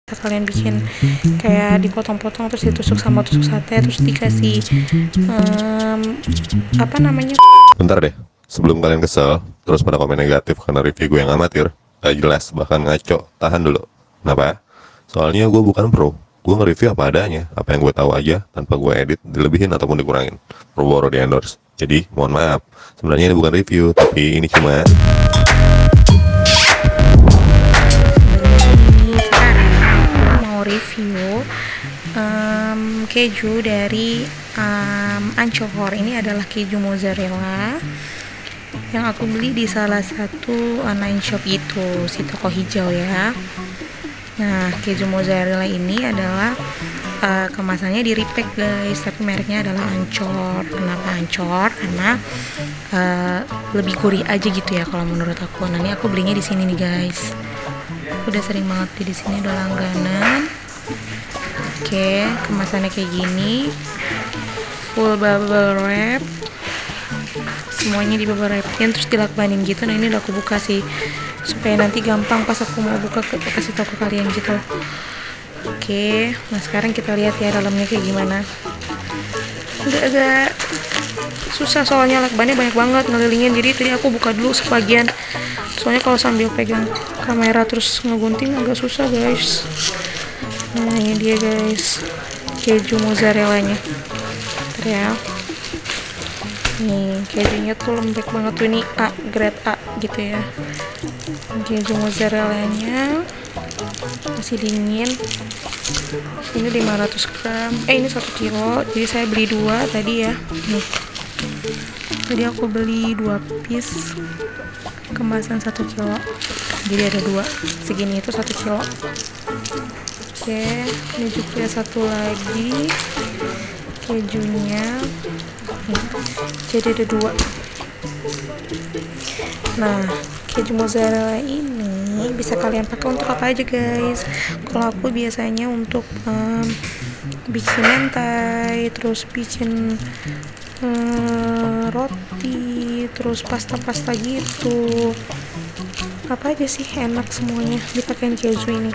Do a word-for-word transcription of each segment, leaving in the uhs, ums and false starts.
kalian bikin kayak dipotong-potong terus ditusuk sama tusuk sate terus dikasih um, apa namanya. Bentar deh, sebelum kalian kesel terus pada komen negatif karena review gue yang amatir, gak jelas, bahkan ngaco, tahan dulu. Kenapa? Soalnya gue bukan pro, gue nge-review apa adanya, apa yang gue tahu aja tanpa gue edit, dilebihin ataupun dikurangin, boro-boro di endorse. Jadi mohon maaf, sebenarnya ini bukan review, tapi ini cuma review um, keju dari um, Ancor. Ini adalah keju mozzarella yang aku beli di salah satu online shop itu, si toko hijau ya. Nah, keju mozzarella ini adalah uh, kemasannya di repack guys, tapi mereknya adalah Ancor. Kenapa Ancor? Karena uh, lebih gurih aja gitu ya kalau menurut aku. Nah, ini aku belinya di sini nih guys. Udah sering banget di sini, udah langganan. Oke, kemasannya kayak gini, full bubble wrap, semuanya di bubble wrapin terus dilakbanin gitu. Nah, ini udah aku buka sih supaya nanti gampang pas aku mau buka ke, kasih tau ke kalian gitu. Oke, nah sekarang kita lihat ya dalamnya kayak gimana. Agak-agak susah soalnya lakbannya banyak banget ngelilingin, jadi tadi aku buka dulu sebagian. Soalnya kalau sambil pegang kamera terus ngegunting agak susah guys. Nah, ini dia guys, keju mozzarellanya. Bentar ya. Nih, kejunya tuh lembek banget tuh, ini A, grade A gitu ya. Keju mozzarellanya masih dingin. Ini lima ratus gram. Eh, ini satu kilo. Jadi saya beli dua tadi ya. Nih. Jadi aku beli dua piece kemasan satu kilo, jadi ada dua segini, itu satu kilo. Oke, ini juga satu lagi kejunya. Nih, jadi ada dua. Nah, keju mozzarella ini bisa kalian pakai untuk apa aja guys. Kalau aku biasanya untuk um, bikin mentai, terus bikin Hmm, roti, terus pasta-pasta gitu, apa aja sih enak semuanya dipakein keju ini.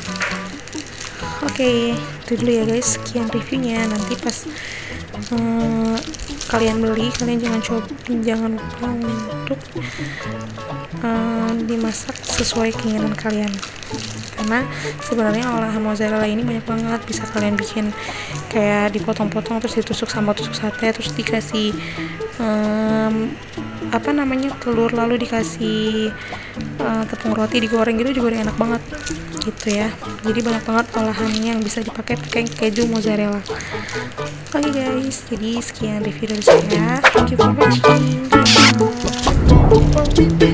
Oke, itu dulu ya guys, sekian reviewnya. Nanti pas hmm, kalian beli, kalian jangan coba jangan lupa untuk hmm, dimasak sesuai keinginan kalian, karena sebenarnya olahan mozzarella ini banyak banget. Bisa kalian bikin kayak dipotong-potong terus ditusuk sama tusuk sate terus dikasih um, apa namanya telur, lalu dikasih uh, tepung roti digoreng gitu juga udah enak banget gitu ya. Jadi banyak banget olahannya yang bisa dipakai pakai keju mozzarella. Oke okay guys, jadi sekian review dari saya. Thank you for watching.